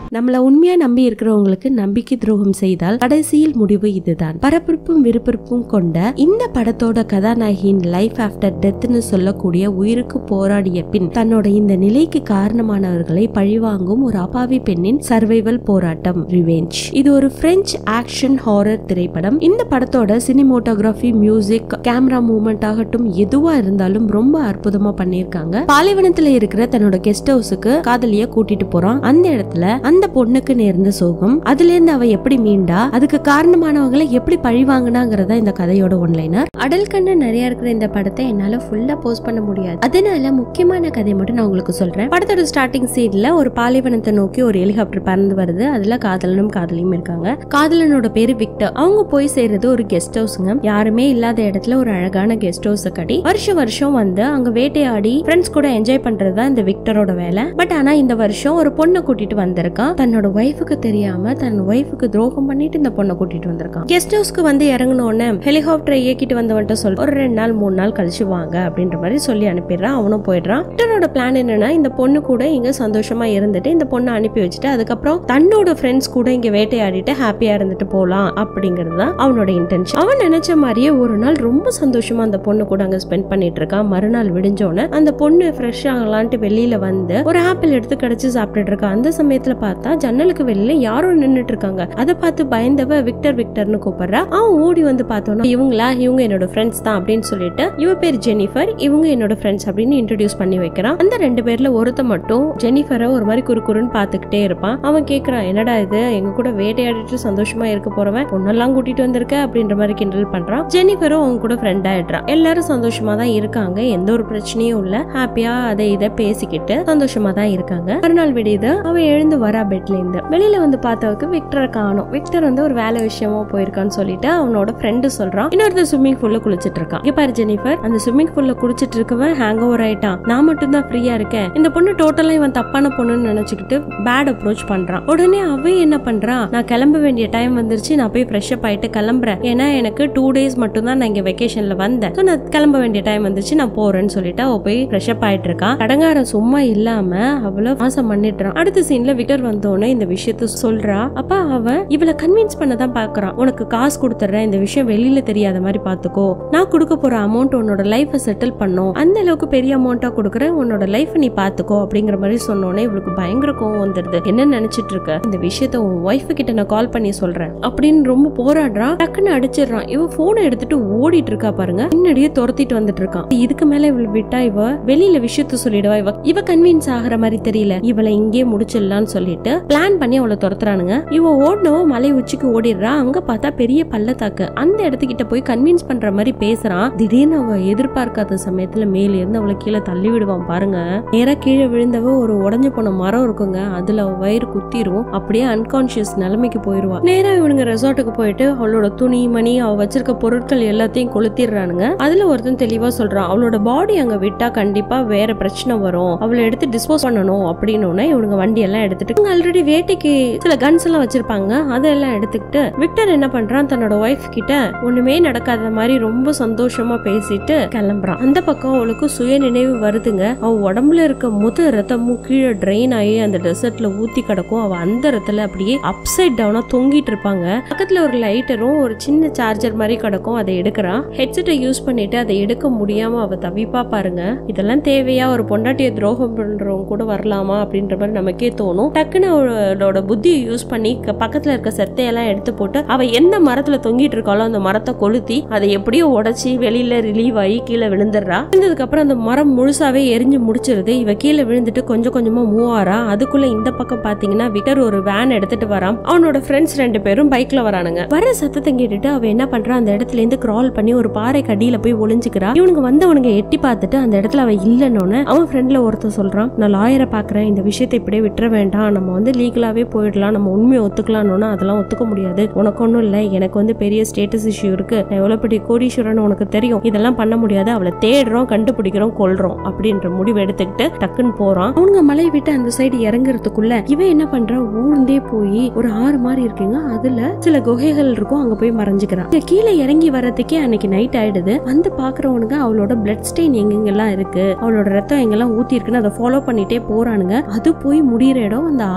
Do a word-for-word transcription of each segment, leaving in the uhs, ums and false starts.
நம்மள உண்மையா நம்பி இருக்கிறவங்களுக்கு நம்பிக்கை துரோகம் செய்தால் கடைசியில் முடிவு இதுதான். பரபரப்பும் விறுவிறுப்பும் கொண்ட இந்த படத்தோட கதாநாயகியின் லைஃப் ஆஃப்டர் டெத்னு சொல்லக்கூடிய உயிருக்கு போராடிய பின் தன்னோட இந்த நிலைக்கு காரணமானவர்களை பழிவாங்கும் ஒரு அப்பாவி பெண்ணின் சர்வைவல் போராட்டம் ரிவெஞ்ச். இது ஒரு பிரெஞ்சு ஆக்ஷன் ஹாரர் திரைப்படம். இந்த படத்தோட சினிமோட்டோகிராஃபி, மியூசிக், கேமரா மூவ்மெண்ட் ஆகட்டும் எதுவா இருந்தாலும் ரொம்ப அற்புதமா பண்ணிருக்காங்க. பாலைவனத்துல இருக்கிற தன்னோட கெஸ்ட் ஹவுஸுக்கு காதலிய கூட்டிட்டு போறான். அந்த இடத்துல அந்த பொண்ணுக்கு நேர்ந்த சோகம், அதுல இருந்து அவ எப்படி மீண்டா, அதுக்கு காரணமானவங்களை எப்படி பழி வாங்கினாங்கிறதா இந்த கதையோட ஒன்லைனர். அடல் கண்ணு நிறைய இருக்கிற இந்த படத்தை என்னால ஃபுல்லா போஸ்ட் பண்ண முடியாது. அதனால முக்கியமான கதை மட்டும் நான் உங்களுக்கு சொல்றேன். படத்தோட ஸ்டார்டிங் சீன்ல ஒரு பாலைவனத்தை நோக்கி ஒரு ஹெலிகாப்டர் பறந்து வருது. அதுல காதலனும் காதலியும் இருக்காங்க. காதலனோட பேரு விக்டர். அவங்க போய் சேர்றது ஒரு கெஸ்ட் ஹவுஸ்ங்க. யாருமே இல்லாத இடத்துல ஒரு அழகான கெஸ்ட் ஹவுஸ் கட்டி வருஷம் வருஷம் வந்து அங்க வேட்டையாடி ஃப்ரெண்ட்ஸ் கூட என்ஜாய் பண்றதுதான் இந்த விக்டரோட வேலை. பட் ஆனா இந்த வருஷம் ஒரு பொண்ணை கூட்டிட்டு வந்திருக்கான். தன்னோட ஒய்ஃபுக்கு தெரியாம தன் ஒய்ஃபுக்கு துரோகம் பண்ணிட்டு இந்த பொண்ணை கூட்டிட்டு வந்திருக்கான். கெஸ்ட் ஹவுஸ்க்கு வந்து இறங்கணும்னு ஹெலிகாப்டரை இயக்கிட்டு வந்தவன்ட்ட சொல்ல ஒரு ரெண்டு நாள் மூணு நாள் கழிச்சு வாங்க அப்படின்ற மாதிரி சொல்லி அனுப்பிடுறான். அவனும் போயிடுறான். விக்டரோட பிளான் என்னன்னா இந்த பொண்ணு கூட இங்க சந்தோஷமா இருந்துட்டு இந்த பொண்ணை அனுப்பி வச்சுட்டு அதுக்கப்புறம் தன்னோட ஃப்ரெண்ட்ஸ் கூட இங்க வேட்டையாடிட்டு ஹாப்பியா இருந்துட்டு போலாம் அப்படிங்கிறது தான் அவனோட இன்டென்ஷன். அவன் நினைச்ச மாதிரியே ஒரு நாள் ரொம்ப சந்தோஷமா அந்த பொண்ணு கூட அங்க ஸ்பெண்ட் பண்ணிட்டு இருக்கான். மறுநாள் விடிஞ்சோன்னு அந்த பொண்ணு ஃப்ரெஷ் ஆகலான்ட்டு வெளியில வந்து ஒரு ஆப்பிள் எடுத்து கடிச்சு சாப்பிட்டுட்டு இருக்கா. அந்த சமயத்துல பார்த்தா ஜன்னலுக்கு வெளியில யாரோ நின்னுட்டு இருக்காங்க. அதை பார்த்து பயந்தவ விக்டர் விக்டர்னு கூப்பிடுறா. அவன் ஓடி வந்து பார்த்தோன்னா இவங்களா இவங்க என்னோட ஃப்ரெண்ட்ஸ் தான் அப்படின்னு சொல்லிட்டு இவ பேர் ஜெனிஃபர், இவங்க என்னோட ஃப்ரெண்ட்ஸ் அப்படின்னு இன்ட்ரோடியூஸ் பண்ணி வைக்கிறான். அந்த ரெண்டு பேர்ல ஒருத்த மட்டும் ஜெனிஃபரை ஒரு மாதிரி குறுக்குறுன்னு பாத்துக்கிட்டே இருப்பான். அவன் கேக்குறான், என்னடா இது எங்க கூட வேட்டையாடிட்டு சந்தோஷமா இருக்க போறவன் பொண்ணெல்லாம் கூட்டிட்டு வந்திருக்க அப்படின்ற மாதிரி கிண்டல் பண்றான். ஜெனிஃபரும் அவங்க கூட ஃப்ரெண்ட் ஆயிடுறான். எல்லாரும் சந்தோஷமா தான் இருக்காங்க. எந்த ஒரு பிரச்சனையும் இல்ல. ஹாப்பியா அதை இதை பேசிக்கிட்டு சந்தோஷமா தான் இருக்காங்க. மறுநாள் விடியுது. அவன் எழுந்து வரா பெட்ல இருந்து. வெளியில வந்து பார்த்தவருக்கு விக்டரை காணோம். விக்டர் வந்து ஒரு வேலை விஷயமா போயிருக்கான்னு சொல்லிட்டு அவனோட ஃப்ரெண்டு சொல்றான். இன்னொருத்தர் ஸ்விம்மிங் பூல்ல குளிச்சிட்டு இருக்கான். இங்க பாரு ஜெனிஃபர், அந்த ஸ்விம்மிங் பூல்ல குளிச்சிட்டு இருக்கவன் ஹேங் ஓவர் ஆயிட்டான். நான் மட்டும் தான் ஃப்ரீயா இருக்கேன். இந்த பொண்ணு டோட்டலா இவன் தப்பான பொண்ணுன்னு நினைச்சுக்கிட்டு பேட் அப்ரோச் பண்றான். உடனே அவன் என்ன பண்றான், நான் கிளம்ப வேண்டிய டைம் வந்துருச்சு, நான் போய் ஃப்ரெஷ் அப் ஆயிட்டு கிளம்புறேன். ஏன்னா எனக்கு டூ டேஸ் மட்டும் தான் நான் இங்க வெக்கேஷன்ல வந்தேன். சோ நான் கிளம்ப வேண்டிய டைம் வந்துச்சு, நான் போறேன்னு சொல்லிட்டு அவ போய் ஃப்ரெஷ் அப் ஆயிட்டு இருக்கா. கடங்காரன் சும்மா இல்லாம அவ்வளவு ஆசம் பண்ணிட்டுறான். அடுத்த சீன்ல விக்டர் வந்தோடனே இந்த விஷயத்த சொல்றா. அப்ப அவன் இவளை கன்வின்ஸ் பண்ணதான் பாக்குறான். உனக்கு காசு கொடுத்துறேன், இந்த விஷயம் வெளியில தெரியாத மாதிரி பாத்துக்கோ, நான் கொடுக்க போற அமௌண்ட் உன்னோட லைஃப செட்டில் பண்ணும், அந்த அளவுக்கு பெரிய அமௌண்டா கொடுக்குறேன், உன்னோட லைஃப் நீ பாத்துக்கோ அப்படிங்கிற மாதிரி சொன்னோன்னே இவளுக்கு பயங்கர கோவம் வந்துருது. என்ன நினைச்சிட்டு இருக்க, இந்த விஷயத்த உன் ஒய்ஃப் கிட்ட நான் கால் பண்ணி சொல்றேன் அப்படின்னு ரொம்ப போராடுறான். டக்குன்னு அடிச்சிடறான். இவ போனை எடுத்துட்டு ஓடிட்டு இருக்கா பாருங்க. பின்னாடியே துரத்திட்டு வந்துட்டு இருக்கான். இதுக்கு மேல இவளை விட்டா இவ வெளியில விஷயத்த சொல்லிடுவா. இவ இவ கன்வின்ஸ் ஆகிற மாதிரி தெரியல. இவளை இங்கே முடிச்சிடலான்னு சொல்லிட்டு பிளான் பண்ணி அவளை துரத்துறானுங்க. இவ ஓடனவோ மலை உச்சிக்கு ஓடிடுறா. அங்க பார்த்தா பெரிய பள்ளத்தாக்கு. அந்த இடத்துக்கிட்ட போய் கன்வின்ஸ் பண்ற மாதிரி பேசுறான். திடீர்னு அவ எதிர்பார்க்காத சமயத்துல மேல இருந்து அவளை கீழே தள்ளி விடுவான் பாருங்க. நேரா கீழே விழுந்தவ ஒரு உடஞ்சு போன மரம் இருக்குங்க. அதுல அவ வயிறு குத்திரும். அப்படியே அன்கான்சியஸ் நிலைமைக்கு போயிருவா. நேரா இவனுங்க ரெசார்ட்டுக்கு போயிட்டு அவளோட துணி மணி அவ வச்சிருக்க பொருட்கள் எல்லாத்தையும் கொளுத்திடுறானுங்க. அதுல ஒருத்தன் தெளிவா சொல்றான், அவளோட பாடி அங்க விட்டா கண்டிப்பா வேற பிரச்சனை வரும், அவளை எடுத்து டிஸ்போஸ் பண்ணணும் அப்படின்னு. இவனுங்க வண்டி எல்லாம் எடுத்துட்டு ஆல்ரெடி வேட்டைக்கு சில கன்ஸ் எல்லாம் வச்சிருப்பாங்க. அதெல்லாம் எடுத்துக்கிட்டு விக்டர் என்ன பண்றான், தன்னோட ஒய்ஃப் கிட்ட ஒண்ணுமே நடக்காத மாதிரி ரொம்ப சந்தோஷமா பேசிட்டு கிளம்புறான். அந்த பக்கம் அவளுக்கு சுய நினைவு வருதுங்க. அவ உடம்புல இருக்க முத ரத்தமும் கீழே ட்ரெயின் ஆகி அந்த டெசர்ட்ல ஊத்தி கிடக்கும். அவ அந்த இடத்துல அப்படியே அப்சைட் டவுனா தொங்கிட்டு இருப்பாங்க. பக்கத்துல ஒரு லைட்டரும் ஒரு சின்ன சார்ஜர் மாதிரி கிடக்கும். அதை எடுக்கிறான். ஹெட்செட்டை யூஸ் பண்ணிட்டு அதை எடுக்க முடியாம அவ தவிப்பா பாருங்க. இதெல்லாம் தேவையா, ஒரு பொண்டாட்டிய துரோகம் பண்றவங்க கூட வரலாமா அப்படின்ற மாதிரி நமக்கே தோணும். டக்குன்னு அவளோட புத்தியை யூஸ் பண்ணி பக்கத்துல இருக்க செத்தையெல்லாம் எடுத்து போட்டு அவ எந்த மரத்துல தொங்கிட்டு இருக்காளோ அந்த மரத்தை கொளுத்தி அதை எப்படியோ உடைச்சி வெளியில ரிலீவ் ஆகி கீழே விழுந்துடுறா. விழுந்ததுக்கு அப்புறம் அந்த மரம் முழுசாவே எரிஞ்சு முடிச்சிருது. இவ கீழே விழுந்துட்டு கொஞ்சம் கொஞ்சமா மூவ் ஆறா. அதுக்குள்ள இந்த பக்கம் பாத்தீங்கன்னா விக்டர் ஒரு வேன் எடுத்துட்டு வரான். அவனோட ஃப்ரெண்ட்ஸ் ரெண்டு பேரும் பைக்ல வரானுங்க. வர சத்தத்தை கேட்டுட்டு அவ என்ன பண்றா, அந்த இடத்துல இருந்து கிரால் பண்ணி ஒரு பாறை கடியில போய் ஒளிஞ்சுக்கிறா. இவனுக்கு வந்தவனுங்க எட்டி பார்த்துட்டு அந்த இடத்துல அவ இல்லன்னு அவன் ஃப்ரெண்ட்ல ஒருத்தர் சொல்றான், நான் லாயரை பாக்குறேன், இந்த விஷயத்தை இப்படியே விட்டுற வேண்டாம், நம்ம வந்து லீகலாவே போயிடலாம், நம்ம உண்மையை ஒத்துக்கலாம்னு. அதெல்லாம் ஒத்துக்க முடியாது, உனக்கு ஒண்ணும் இல்ல, எனக்கு வந்து பெரிய ஸ்டேட்டஸ் இஷ்யூ இருக்கு, நான் எவ்வளவு பெரிய கோடீஸ்வரன் உனக்கு தெரியும், இதெல்லாம் பண்ண முடியாது, அவளை தேடுறோம், கண்டுபிடிக்கிறோம், கொல்றோம் அப்படின்ற முடிவு எடுத்துக்கிட்டு டக்குன்னு போறான். அவங்க மலை விட்டு அந்த சைடு இறங்குறதுக்குள்ள இவன் என்ன பண்றா, ஊர்ந்தே போய் ஒரு ஆறு மாதிரி இருக்குங்க, அதுல சில குகைகள் இருக்கும், அங்க போய் மறைஞ்சுக்கிறான். கீழே இறங்கி வர்றதுக்கே அன்னைக்கு நைட் ஆயிடுது. வந்து பாக்குறவனுங்க அவளோட பிளட் ஸ்டெயின் எங்கெங்கெல்லாம் இருக்கு, அவளோட ரத்தம் எங்கெல்லாம் ஊத்தி இருக்குன்னு அதை ஃபாலோ பண்ணிட்டே போறானுங்க. அது போய் முடிகிற இடம் அந்த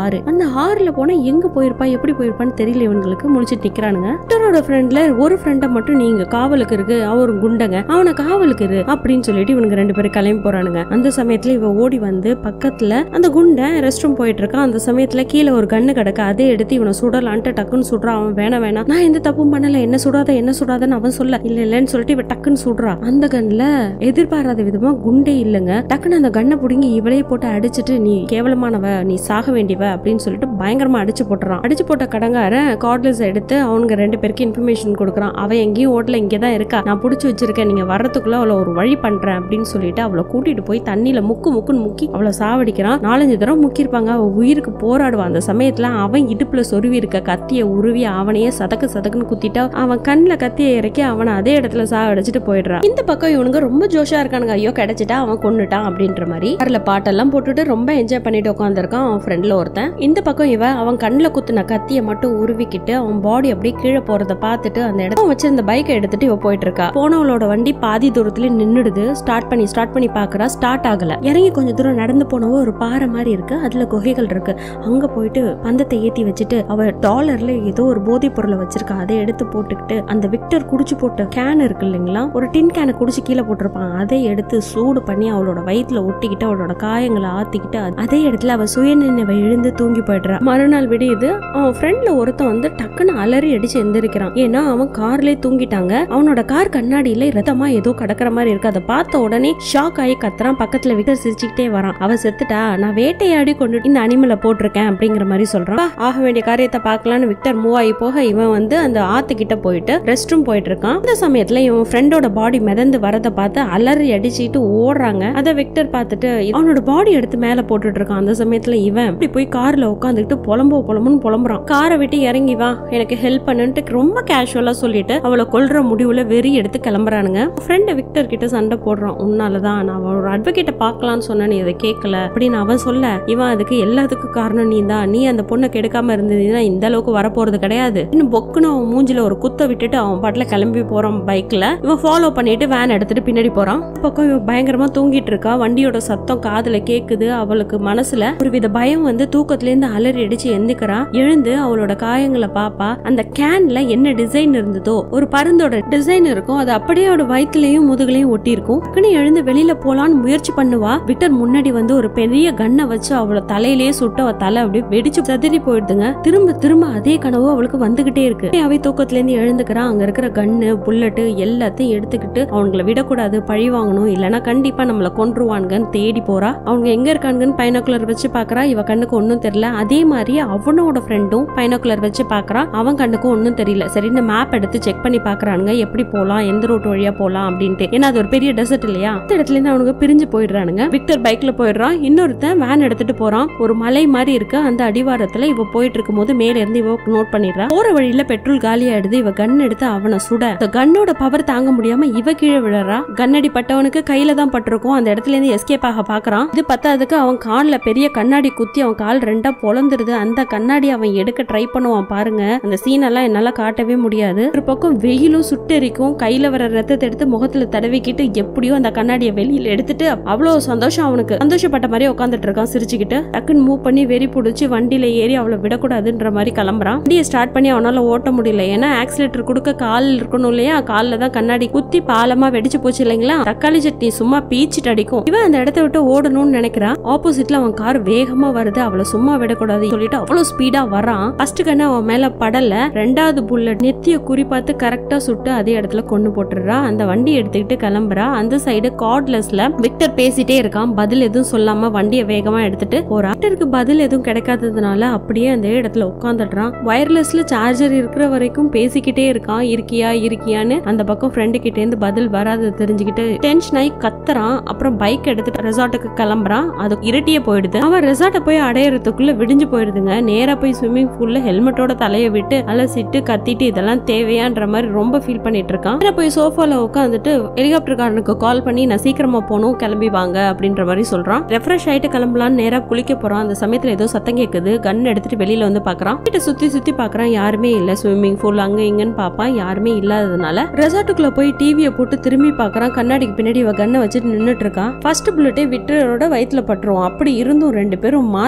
ஆறு. அந்த ஆறுல போனா எங்க போயிருப்பா எப்படி போயிருப்பான்னு தெரியல இவங்களுக்கு. முடிச்சுட்டு நிக்கிறானுங்க. விக்டரோட ஃப்ரெண்ட்ல ஒரு ஃப்ரெண்ட மட்டும் நீங்க காவலுக்கு இருக்கு, அவரு குண்டங்க, அவனை காவலுக்கு இரு அப்படின்னு சொல்லிட்டு இவனுக்கு ரெண்டு பேரும் கிளம்பி போறானுங்க. அந்த சமயத்துல இவ ஓடி வந்து பக்கத்துல அந்த குண்டை ரெஸ்ட் ரூம் போயிட்டு இருக்கான். அந்த சமயத்துல கீழே ஒரு கண்ணு கிடக்கு, அதே எடுத்து இவனை சுடலான்ட்டு டக்குன்னு சுடுறான். அவன் வேணாம் வேணாம் நான் எந்த தப்பும் பண்ணல, என்ன சுடாத என்ன சுடாதன்னு அவன் சொல்ல, இல்ல இல்லன்னு சொல்லிட்டு இவ டக்குன்னு சுடுறான். அந்த கண்ணுல எதிர்பாராத விதமா குண்டே இல்லங்க. டக்குன்னு அந்த கண்ணை புடுங்கி இவளையே போட்டு அடிச்சுட்டு நீ கேவலமானவ, நீ சாக வேண்டியவ அப்படின்னு சொல்லிட்டு பயங்கரமா அடிச்சு போட்டுறான். அடிச்சு போட்ட கடங்கார கார்ட்லெஸ் எடுத்து அவனுங்க ரெண்டு பேருக்கு இன்ஃபர்மேஷன் கொடுக்குறான். அவன் எங்கேயும் ஓட்டல, இங்கதான் இருக்கா, நான் புடிச்சு வச்சிருக்கேன், நீங்க வர்றதுக்குள்ள அவளை ஒரு வழி பண்றேன் அப்படின்னு சொல்லிட்டு அவளை கூட்டிட்டு போய் தண்ணியில முக்கு முக்குன்னு முக்கி அவளை சாவடிக்கிறான். நாலஞ்சு தடவை முக்கிருப்பாங்க. அவ உயிருக்கு போராடுவான். அந்த சமயத்துல அவன் இடுப்புல சொருவி இருக்க கத்திய உருவி அவனையே சதக்கு சதக்குன்னு குத்திட்டா அவன் கண்ணுல கத்திய இறக்கி அவனை அதே இடத்துல சாவடிச்சுட்டு போயிடுறான். இந்த பக்கம் இவனுங்க ரொம்ப ஜோஷா இருக்கானுங்க. ஐயோ கிடைச்சிட்டா அவன் கொன்னுட்டான் அப்படின்ற மாதிரி அதுல பாட்டெல்லாம் போட்டுட்டு ரொம்ப என்ஜாய் பண்ணிட்டு உட்காந்துருக்கான் அவன் ஃப்ரெண்ட்ல ஒருத்தன். இந்த பக்கம் இவன் அவன் கண்ணுல குத்துன கத்திய மட்டும் உருவிக்கிட்டு அவன் பாடி அப்படியே கீழே போறத பாத்துட்டு அந்த இடத்துல வச்சிருந்த பைக்கை எடுத்துட்டு இவ போயிட்டு இருக்கா. போனவளோட வண்டி பாதி தூரத்துல நின்னுடுது. ஸ்டார்ட் பண்ணி ஸ்டார்ட் பண்ணி பாக்குறா, ஸ்டார்ட் ஆகல. இறங்கி கொஞ்சம் தூரம் நடந்து போனவோ ஒரு பாறை மாதிரி இருக்கு, அதுல குகைகள் இருக்கு. அங்க போயிட்டு பந்தத்தை ஏத்தி வச்சுட்டு அவ டாலர்ல ஏதோ ஒரு போதைப் பொருளை வச்சிருக்கா, அதை எடுத்து போட்டுக்கிட்டு அந்த விக்டர் குடிச்சு போட்ட கேன் இருக்கு இல்லைங்களா, ஒரு டின் கேனை குடிச்சு கீழே போட்டிருப்பான், அதை எடுத்து சூடு பண்ணி அவளோட வயிற்றுல ஒட்டிக்கிட்டு அவளோட காயங்களை ஆத்திக்கிட்டு அதே இடத்துல அவ சுயநினைவை எழுந்து தூங்கி போயிடுறா. மறுநாள் விடியுது. அவன் ஃப்ரெண்ட்ல ஒருத்தன் வந்து டக்குன்னு அலறி அடிச்சு எந்திரிக்கிறான். ஏன்னா அவன் கார்லயே தூங்கிட்டாங்க. அவனோட கார் கண்ணாடியில ரத்தமா ஏதோ கடக்கிற மாதிரி இருக்கு. அதை பார்த்த உடனே ஷாக் ஆகி கத்துறான். பக்கத்துல விக்டர் சிரிச்சுக்கிட்டே வரான். அவ செத்துட்டா, நான் வேட்டையாடி கொண்டு இந்த அனிமலை போட்டிருக்கேன் அப்படிங்கிற மாதிரி சொல்றான். ஆக வேண்டிய காரியத்தை பார்க்கலான்னு விக்டர் மூவ் ஆகி போக இவன் வந்து அந்த ஆத்து கிட்ட போயிட்டு ரெஸ்ட் ரூம் போயிட்டு இருக்கான். இந்த சமயத்துல இவன் ஃப்ரெண்டோட பாடி மிதந்து வரதை பார்த்து அலறி அடிச்சுட்டு ஓடுறாங்க. அதை விக்டர் பார்த்துட்டு அவனோட பாடி எடுத்து மேல போட்டுட்டு இருக்கான். அந்த சமயத்துல இவன் இப்படி போய் கார்ல உட்காந்துக்கிட்டு புலம்போ புலம்புன்னு புலம்புறான். காரை விட்டு இறங்கி வா, எனக்கு ஹெல்ப் பண்ணுன்ட்டு ரொம்ப கேஷுவலா சொல்லிட்டு அவளை கொல்ற முடிவுல வெறி எடுத்து கிளம்புறானுங்க. ஃப்ரெண்ட் விக்டர் கிட்ட சண்டை போடுறான். உன்னாலதான் நான் ஒரு அட்வொகேட்டை பார்க்கலான்னு சொன்ன, நீ இதை கேட்கல அப்படின்னு அவன் சொல்ல, இவன் அதுக்கு எல்லாத்துக்கும் காரணம் நீ தான், நீ அந்த பொண்ணை கெடுக்காம இருந்ததுன்னா இந்த அளவுக்கு வரப்போறது கிடையாது. இன்னும் பொக்குன்னு அவன் மூஞ்சில ஒரு குத்த விட்டுட்டு அவன் பாட்டுல கிளம்பி போறான் பைக்ல. இவன் ஃபாலோ பண்ணிட்டு வேன் எடுத்துட்டு பின்னாடி போறான். பக்கம் இவன் பயங்கரமா தூங்கிட்டு இருக்கா. வண்டியோட சத்தம் காதுல கேக்குது. அவளுக்கு மனசுல ஒரு வித பயம் வந்து தூக்கத்துல இருந்து அலறி அடிச்சு எந்திக்கிறா. எழுந்து அவளோட காயங்களை பாப்பா. அந்த கேன்ல என்ன டிசைன் இருந்ததோ ஒரு பருந்தோட டிசைன் இருக்கும், அது அப்படியே அவளோட வயிற்றுலயும் முதுகுலையும் ஒட்டி இருக்கும். எழுந்து வெளியில போலான்னு முயற்சி பண்ணுவா. விக்டர் முன்னாடி வந்து ஒரு பெரிய கண்ணை வச்சு அவளோட தலையிலேயே சுட்டு அவ தலை அப்படியே வெடிச்சு சதிரி போயிடுதுங்க. திரும்ப திரும்ப அதே கனவு அவளுக்கு வந்துகிட்டே இருக்கு. அவை தூக்கத்துல இருந்து எழுந்துக்கிறா. அங்க இருக்கிற கண்ணு புல்லட்டு எல்லாத்தையும் எடுத்துக்கிட்டு அவங்களை விடக்கூடாது, பழி வாங்கணும், இல்லன்னா கண்டிப்பா நம்மள கொன்றுவானுங்கன்னு தேடி போறா. அவங்க எங்க இருக்கானுங்கன்னு பைனாக்குலர் வச்சு பாக்குறா. இவ கண்ணுக்கு ஒன்னும் தெரியல. அதே மாதிரி அவனோட ஃப்ரெண்டும் பைனாக்குலர் வச்சு பாக்குறா. அவன் கண்ணுக்கும் ஒன்னும் தெரியல. சரி இந்த மேப் எடுத்து செக் பண்ணி பாக்குறானுங்க, எப்படி போலாம், எந்த ரோட் வழியா போலாம் அப்படின்ட்டு. ஏன்னா அது ஒரு பெரிய டெசர்ட் இல்லையா. அந்த இடத்துல இருந்து அவனுக்கு பிரிஞ்சு போயிடுறானுங்க. விக்டர் பைக்ல போயிடுறான். இன்னொருத்தன் வேன் எடுத்துட்டு போறான். ஒரு மலை மாதிரி இருக்கு. அந்த அடிவாரத்துல இவ போயிட்டு இருக்கும் போது மேல இருந்து இவ நோட் பண்ணிடுறா. போற வழியில பெட்ரோல் காலி ஆயிடுது. இவ கன் எடுத்து அவனை சுட கன்னோட பவர் தாங்க முடியாம இவ கீழே விழறா. கண்ணடி பட்டவனுக்கு கையில தான் பட்டிருக்கும். அந்த இடத்துல இருந்து எஸ்கேப் ஆக பாக்குறான். இது பத்தாதுக்கு அவன் கால்ல பெரிய கண்ணாடி குத்தி அவன் கால் ரெண்டா பொழந்துருது. அந்த கண்ணாடி அவன் எடுக்க ட்ரை பண்ணுவான் பாருங்க. அந்த சீன் எல்லாம் என்னால காட்டவே முடியாது. ஒரு பக்கம் வெயிலும் சுட்டெரிக்கும். கையில வர ரத்தத்தை எடுத்து முகத்துல தடவிக்கிட்டு எப்படியோ அந்த கண்ணாடியை வெளியில எடுத்துட்டு அவ்வளவு சந்தோஷம் அவனுக்கு. சந்தோஷப்பட்ட மாதிரி உட்காந்துட்டு இருக்கான் சிரிச்சுக்கிட்டு. டக்குன்னு மூவ் பண்ணி வெறி புடிச்சு வண்டியில ஏறி அவளை விடக்கூடாதுன்ற மாதிரி கிளம்புறான். வண்டியை ஸ்டார்ட் பண்ணி அவனால ஓட்ட முடியல. ஏன்னா ஆக்சிலேட்டர் கொடுக்க கால் இருக்கணும் இல்லையா. கால்ல தான் கண்ணாடி குத்தி பாலமா வெடிச்சு போச்சு இல்லைங்களா. தக்காளி சட்னி சும்மா பீச்சிட்டு அடிக்கும். இவன் அந்த இடத்த விட்டு ஓடணும்னு நினைக்கிறான். ஆப்போசிட்ல அவன் கார் வேகமா வருது. அவளை சும்மா விடக்கூடாது சொல்லிட்டு அவ்வளவு ஸ்பீடா வரான். ஃபர்ஸ்ட் கண்ணு அவன் மேல படல. ரெண்டாவது புல்லட் நெத்திய குறி பார்த்து கரெக்டா சுட்டு அதே இடத்துல கொண்டு போட்டுறா. அந்த வண்டி எடுத்துக்கிட்டு கிளம்புறா. அந்த சைடு கார்ட்லெஸ்ல விக்டர் பேசிட்டே இருக்கான். பதில் எதுவும் சொல்லாம வண்டியை வேகமா எடுத்துட்டு போறான். விக்டருக்கு பதில் எதுவும் கிடைக்காததுனால அப்படியே அந்த இடத்துல உட்காந்துடுறான். வயர்லெஸ்ல சார்ஜர் இருக்கிற வரைக்கும் பேசிக்கிட்டே இருக்கான். இருக்கியா இருக்கியான்னு. அந்த பக்கம் ஃப்ரெண்டு கிட்ட இருந்து பதில் வராது தெரிஞ்சுக்கிட்டு டென்ஷன் ஆகி கத்துறான். அப்புறம் பைக் எடுத்துட்டு ரெசார்ட்டுக்கு கிளம்புறான். அது இருட்டியே போயிடுது. அவன் ரெசார்ட்டை போய் அடையறதுக்குள்ள விடிஞ்சு போயிடுதுங்க. நேரா போய் ஸ்விம்மிங் பூல்ல ஹெல்மெட்டோட தலையை விட்டு அலசிட்டு கத்திட்டு இதெல்லாம் தேவையான்ற மாதிரி ரொம்ப ஃபீல் பண்ணிட்டு இருக்கான். நேரா போய் சோஃபால உட்காந்துட்டு ஹெலிகாப்டர் காரனுக்கு கால் பண்ணி நான் சீக்கிரமா போகணும், கிளம்பி வாங்க அப்படின்ற மாதிரி சொல்றான். ரெஃப்ரெஷ் ஆயிட்டு கிளம்பலான்னு நேரா குளிக்க போறான். அந்த சமயத்துல ஏதோ சத்தம் கேக்குது. கன் எடுத்துட்டு வெளியில வந்து பாக்குறான். கிட்ட சுத்தி சுத்தி பாக்குறான். யாருமே இல்ல. ஸ்விம்மிங் பூல் அங்க இங்கன்னு பாப்பான். யாருமே இல்லாததுனால ரெசார்ட்டுக்குள்ள போய் டிவியை போட்டு திரும்பி பாக்குறான். கண்ணாடிக்கு பின்னாடி இவ கண்ணை வச்சுட்டு நின்னுட்டு இருக்கான். ஃபர்ஸ்ட் புல்லட்டே விக்டரோட வயிற்றுல பட்டுருவோம். அப்படி இருந்தும் ரெண்டு பேரும் மாத்தி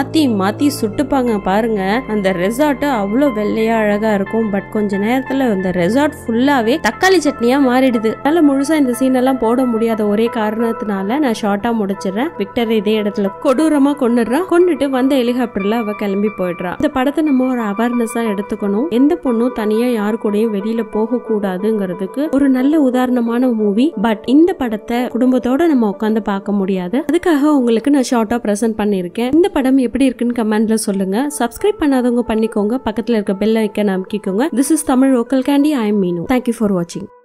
மாத்தி சுட்டுப்பாங்க பாருங்க. அந்த ரெசார்ட் அவ்வளவு வெள்ளையா அழகா இருக்கும். பட் கொஞ்ச நேரத்துல அந்த ரெசார்ட் ஃபுல்லாவே தக்காளி சட்னியா மாறிடுது. அதனால முழுசா இந்த சீன் எல்லாம் போட முடியாத ஒரே காரணத்தினால நான் ஷார்ட்டா முடிச்சிடறேன். விக்டர் இதே இடத்துல கொடூரமா கொன்னுடுறான். கொண்டுட்டு வந்த ஹெலிகாப்டர்ல அவ கிளம்பி போயிடுறா. இந்த படத்தை நம்ம ஒரு அவேர்னஸா எடுத்துக்கணும். எந்த பொண்ணும் தனியா யாரு கூடயும் வெளியில போக கூடாதுங்கிறதுக்கு ஒரு நல்ல உதாரணமான மூவி. பட் இந்த படத்தை குடும்பத்தோட நம்ம உட்காந்து பார்க்க முடியாது. அதுக்காக உங்களுக்கு நான் ஷார்ட்டா பிரசன்ட் பண்ணிருக்கேன். இந்த படம் எப்படி இருக்குன்னு கமெண்ட்ல சொல்லுங்க. சப்ஸ்கிரைப் பண்ணாதவங்க பண்ணிக்கோங்க. பக்கத்துல இருக்க பெல் ஐக்கன் அமுக்கிக்கோங்க. This is Tamil local candy. I am Meenu. Thank you for watching.